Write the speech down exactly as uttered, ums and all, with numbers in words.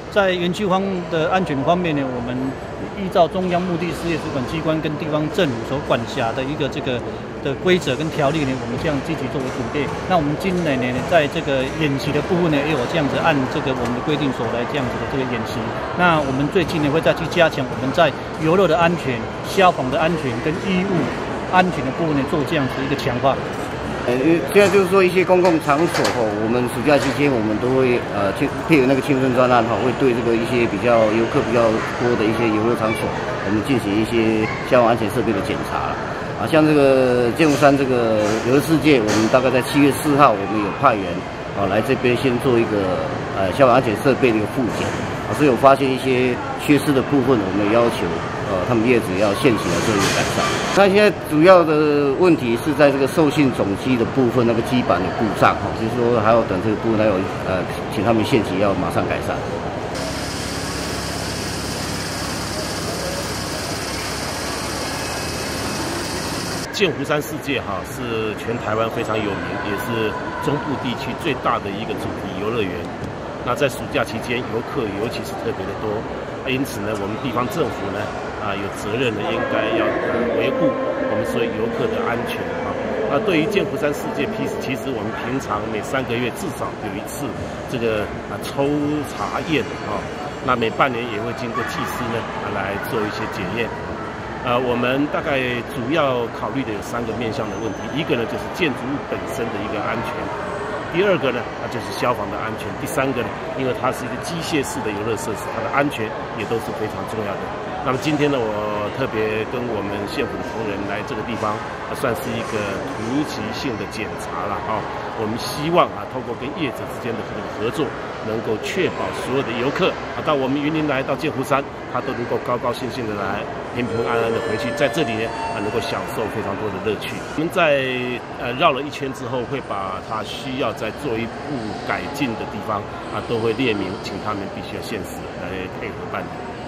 在园区方的安全方面呢，我们依照中央目的事业主管机关跟地方政府所管辖的一个这个的规则跟条例呢，我们这样积极作为准备。那我们今年呢，在这个演习的部分呢，也有这样子按这个我们的规定所来这样子的这个演习。那我们最近呢，会再去加强我们在游乐的安全、消防的安全跟医务安全的部分呢，做这样子一个强化。 呃，现在就是说一些公共场所吼，我们暑假期间我们都会呃配合那个青春专案哈，会对这个一些比较游客比较多的一些游乐场所，我们进行一些消防安全设备的检查了。啊，像这个剑湖山这个游乐世界，我们大概在七月四号，我们有派员啊来这边先做一个呃消防安全设备的一个复检，啊，所以有发现一些缺失的部分，我们要求呃他们业主要限期来做一个改善。那现在主要的问题是在这个受信总机的部分，那个基板的故障哈，就是说还要等这个部分，还有呃请他们限期要马上改善。 剑湖山世界哈是全台湾非常有名，也是中部地区最大的一个主题游乐园。那在暑假期间，游客尤其是特别的多，因此呢，我们地方政府呢啊有责任呢，应该要维护我们所有游客的安全啊。那对于剑湖山世界，其实我们平常每三个月至少有一次这个啊抽查验啊，那每半年也会经过技师呢啊来做一些检验。呃，我们大概主要考虑的有三个面向的问题，一个呢就是建筑物本身的一个安全，第二个呢啊就是消防的安全，第三个呢，因为它是一个机械式的游乐设施，它的安全也都是非常重要的。那么今天呢，我特别跟我们县府的同仁来这个地方，啊，算是一个突击性的检查了啊。我们希望啊，透过跟业者之间的这个合作，能够确保所有的游客啊，到我们云林来到剑湖山，他都能够高高兴兴的来，平平安安的回去，在这里呢啊，能够享受非常多的乐趣。我们在呃绕了一圈之后，会把他需要再做一步改进的地方啊，都会列明，请他们必须要限时来配合办理。